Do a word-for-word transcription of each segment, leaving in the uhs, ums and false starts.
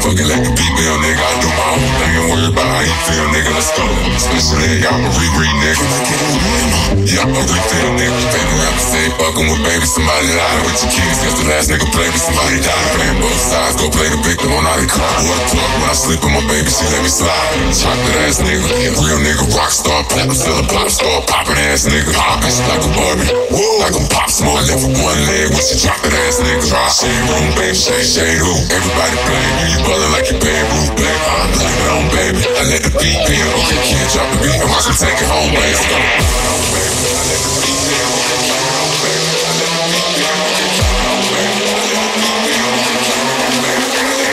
fucking let the beat build, nigga. I do my own thing and worry about how you feel, nigga. Let's go. Especially y'all, I'm a re-read, nigga. Yeah, I'm a refill, nigga. Baby rapper say fucking with baby, somebody lied with your kids. Cause the last nigga played me, somebody died. Playing both sides, go play the victim on how they cry. What a plug when I sleep with my baby, she let me slide. Chocolate ass nigga, real nigga, rock star, platinum seller, pop star, poppin' ass nigga. Poppin' like a Barbie, like a pop smoke. I left with one leg when she dropped that ass nigga. Try shade room, baby, shade, shade who? Everybody blame you, you ballin' like you paid roof, baby. I'm blame it on baby, I let the beat be. Okay, kid, drop the beat, I'm watch him take it home, baby. Let's go. I let the beat be, okay, home, baby. I let the beat be, okay, home, baby. I let the beat be, okay, home, baby.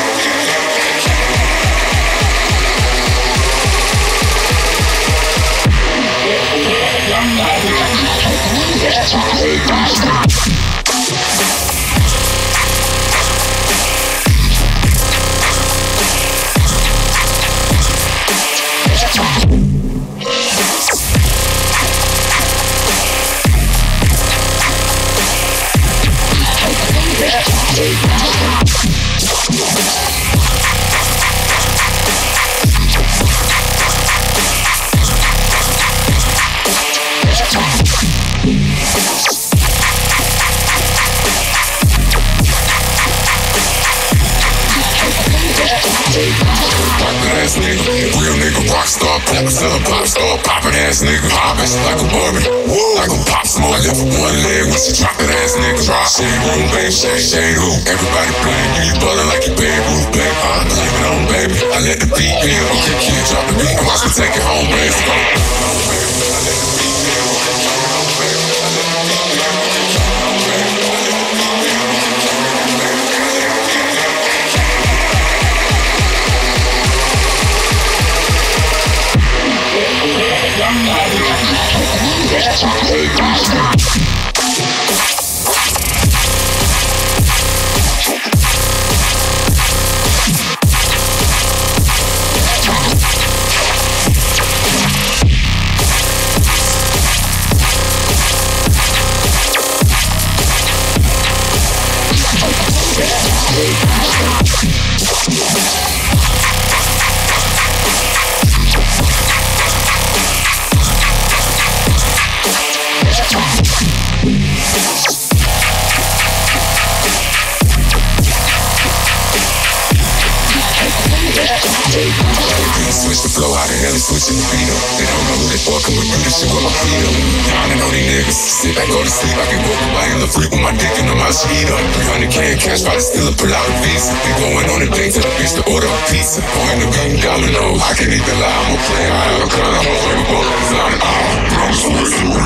Ass nigga, real nigga, rock star, platinum seller, pop star, poppin' ass nigga, poppin' like a Barbie, like a pop smoke. I left with one leg when she dropped that ass nigga. Drop shade room, baby, shade, shade who? Everybody blame you, you ballin' like you paid roof, baby. I'm blame it on baby, I let the beat be. Okay, kid, drop the beat, I'm watch me take it home, baby. Let's go. Home, baby, I let the beat be. Okay, home, baby, I let the beat be. Okay, home, baby, I let the beat be. Okay, home, baby, I let the beat be. Switch the flow, how the hell they switching the beat up? They don't know who they fucking with, do this shit with my feet up. Y'all know these niggas, sit back, go to sleep. I can walk away in the freak with my dick in the mouth, sheet up. three hundred K in cash, probably still a pull out a visa. They going on a date to the bitch to order a pizza. Going to game domino, I can't even lie, I'm a player, I have a gun, I'm a flavor, both design. I'm promise to